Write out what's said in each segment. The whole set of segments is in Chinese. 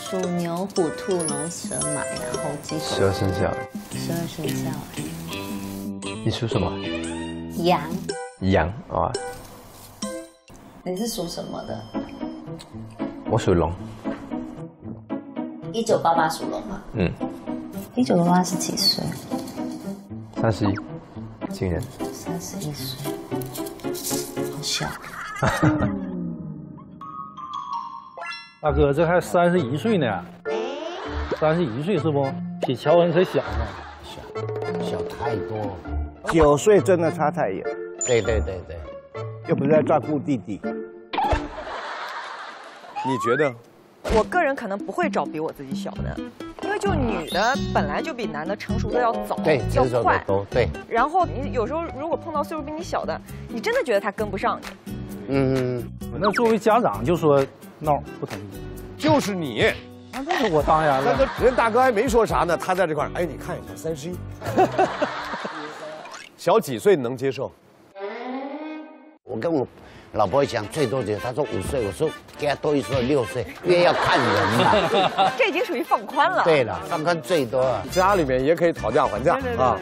鼠、牛、虎、兔、龙、蛇、马、羊、猴、鸡、狗。 12生肖。 12生肖。 你属什么？ 羊。 羊啊。 你是属什么的？ 我属龙。 1988属龙吗？1988是几岁 ？31，今年。 31岁，好小。 大哥，这还31岁呢，31岁是不？比乔恩才小呢。 小太多。 9岁真的差太远。 对， 又不是在照顾弟弟。 你觉得？ 我个人可能不会找比我自己小的，因为就女的本来就比男的成熟的要早， 对， 要快， 对。 然后你有时候如果碰到岁数比你小的，你真的觉得他跟不上你。 那作为家长就说闹不同意， 就是你。 那是我当然了。 人大哥还没说啥呢，他在这块儿，哎，你看一下31，小几岁能接受？ 我跟我老婆讲最多的，她说5岁，我说给她多一岁6岁，因为要看人嘛。 这已经属于放宽了。 对了，放宽最多了。 家里面也可以讨价还价啊。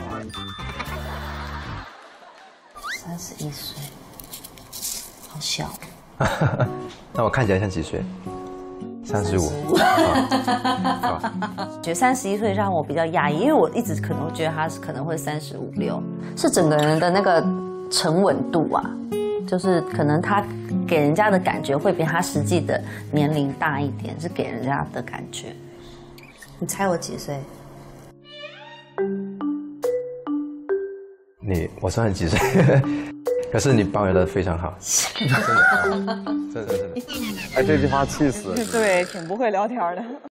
31岁，好小。 那我看起来像几岁？35。 觉得31岁让我比较讶异，因为我一直可能觉得他可能会35、6，是整个人的那个沉稳度啊，就是可能他给人家的感觉会比他实际的年龄大一点，是给人家的感觉。你猜我几岁？ 我算几岁？可是你保养的非常好，真的。 哎，这句话气死。 对，挺不会聊天的。